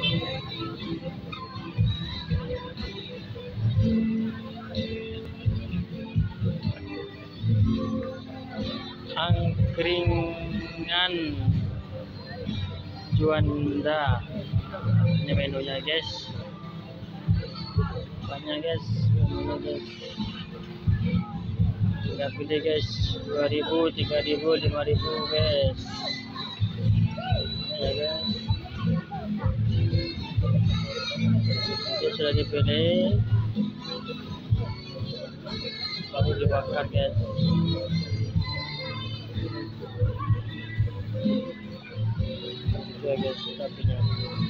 Angkringan Juanda, ini menunya guys, banyak guys menunya guys. Tinggal pilih guys, 2000, 3000, 5000 guys ya guys. Ini sudah dipilih, baru dibakar guys. Ya guys, sapinya.